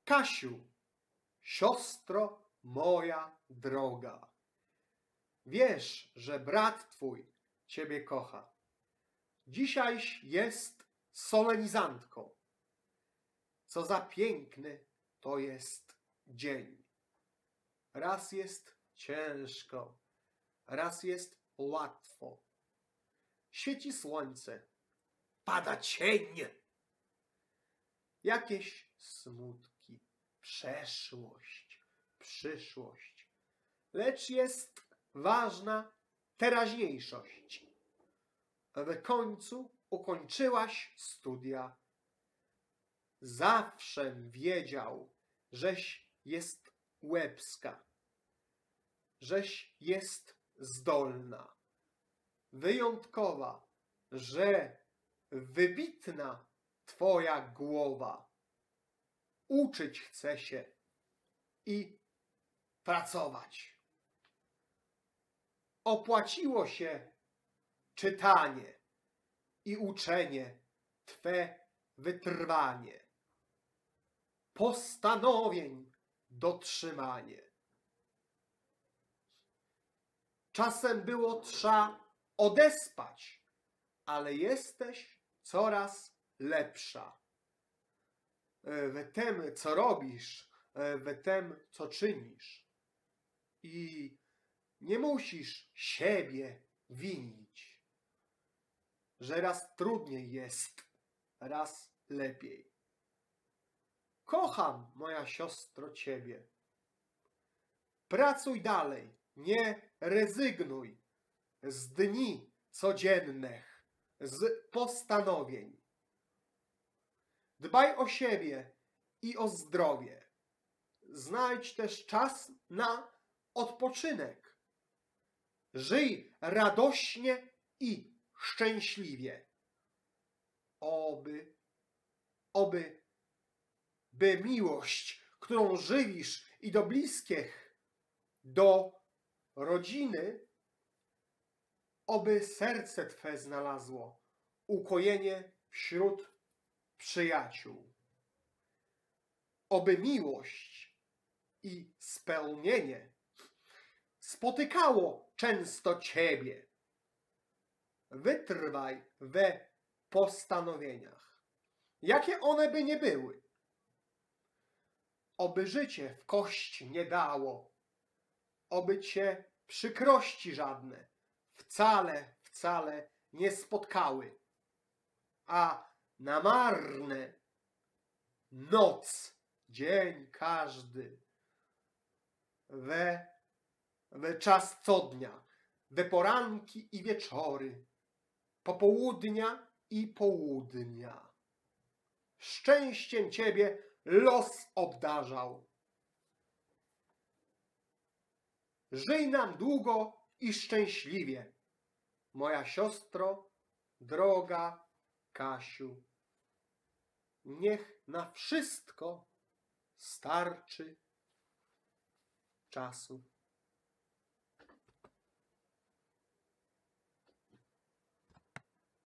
Kasiu, siostro moja droga, wiesz, że brat twój ciebie kocha. Dzisiejś jest solenizantką. Co za piękny to jest dzień. Raz jest ciężko, raz jest łatwo. Świeci słońce, pada cień. Jakieś smutki, przeszłość, przyszłość. Lecz jest ważna teraźniejszość. W końcu ukończyłaś studia. Zawszem wiedział, żeś jest łebska, żeś jest zdolna, wyjątkowa, że wybitna twoja głowa. Uczyć chce się i pracować. Opłaciło się czytanie i uczenie, twe wytrwanie, postanowień dotrzymanie. Czasem było trza odespać, ale jesteś coraz lepsza. W tem, co robisz, w tem, co czynisz. I nie musisz siebie winić, że raz trudniej jest, raz lepiej. Kocham, moja siostro, ciebie. Pracuj dalej, nie rezygnuj z dni codziennych, z postanowień. Dbaj o siebie i o zdrowie. Znajdź też czas na odpoczynek. Żyj radośnie i szczęśliwie. By miłość, którą żywisz i do bliskich, do rodziny, oby serce twe znalazło ukojenie wśród przyjaciół. Oby miłość i spełnienie spotykało często ciebie. Wytrwaj we postanowieniach, jakie one by nie były. Oby życie w kości nie dało, oby cię przykrości żadne wcale nie spotkały, a na marne noc, dzień każdy, we czas co dnia, we poranki i wieczory, popołudnia i południa. Szczęściem ciebie los obdarzał. Żyj nam długo i szczęśliwie, moja siostro, droga Kasiu. Niech na wszystko starczy czasu.